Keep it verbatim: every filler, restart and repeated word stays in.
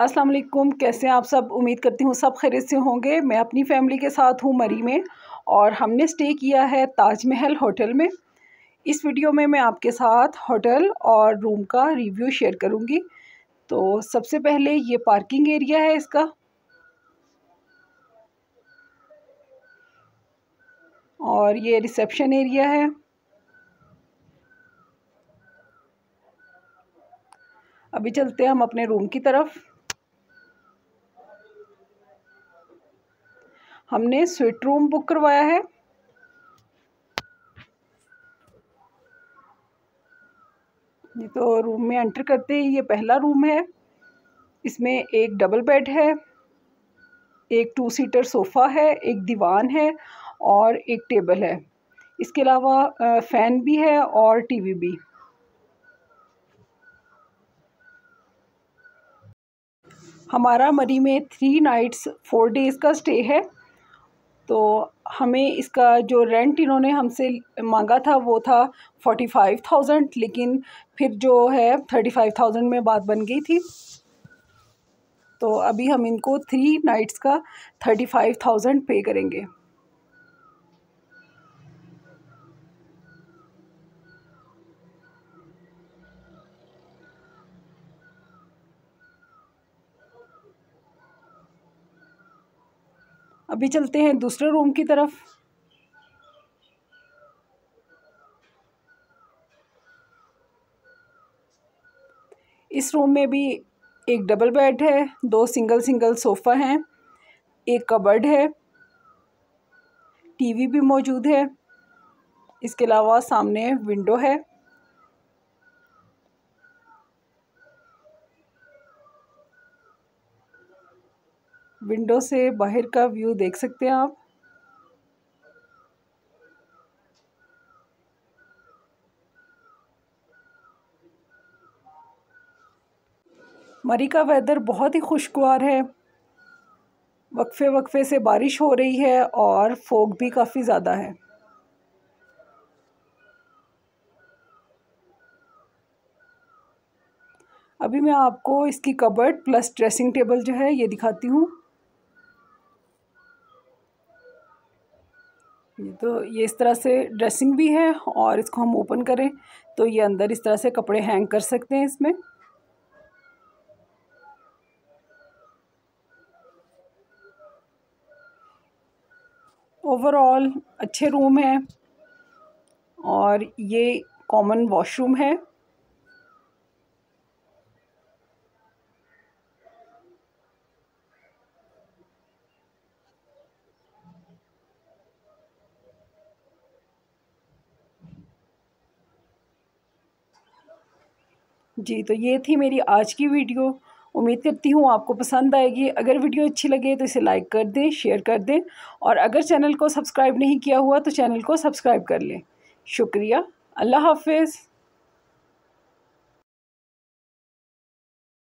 अस्सलाम वालेकुम, कैसे हैं आप सब। उम्मीद करती हूँ सब खैरियत से होंगे। मैं अपनी फ़ैमिली के साथ हूँ मरी में और हमने स्टे किया है ताज महल होटल में। इस वीडियो में मैं आपके साथ होटल और रूम का रिव्यू शेयर करूँगी। तो सबसे पहले ये पार्किंग एरिया है इसका, और ये रिसेप्शन एरिया है। अभी चलते हैं हम अपने रूम की तरफ। हमने स्वीट रूम बुक करवाया है। ये तो रूम में एंटर करते ही ये पहला रूम है। इसमें एक डबल बेड है, एक टू सीटर सोफ़ा है, एक दीवान है और एक टेबल है। इसके अलावा फ़ैन भी है और टीवी भी। हमारा मरी में थ्री नाइट्स फोर डेज़ का स्टे है। तो हमें इसका जो रेंट इन्होंने हमसे मांगा था वो था फोर्टी फाइव थाउजेंड, लेकिन फिर जो है थर्टी फाइव थाउजेंड में बात बन गई थी। तो अभी हम इनको थ्री नाइट्स का थर्टी फाइव थाउजेंड पे करेंगे। अभी चलते हैं दूसरे रूम की तरफ। इस रूम में भी एक डबल बेड है, दो सिंगल सिंगल सोफ़ा हैं, एक कबर्ड है, टीवी भी मौजूद है। इसके अलावा सामने विंडो है। विंडो से बाहर का व्यू देख सकते हैं आप। मरी का वेदर बहुत ही खुशगवार है। वक्फे वक्फे से बारिश हो रही है और फॉग भी काफ़ी ज़्यादा है। अभी मैं आपको इसकी कबर्ड प्लस ड्रेसिंग टेबल जो है ये दिखाती हूँ। तो ये इस तरह से ड्रेसिंग भी है और इसको हम ओपन करें तो ये अंदर इस तरह से कपड़े हैंग कर सकते हैं इसमें। ओवरऑल अच्छे रूम है और ये कॉमन वॉशरूम है। जी, तो ये थी मेरी आज की वीडियो। उम्मीद करती हूँ आपको पसंद आएगी। अगर वीडियो अच्छी लगे तो इसे लाइक कर दें, शेयर कर दें, और अगर चैनल को सब्सक्राइब नहीं किया हुआ तो चैनल को सब्सक्राइब कर लें। शुक्रिया। अल्लाह हाफ़िज़।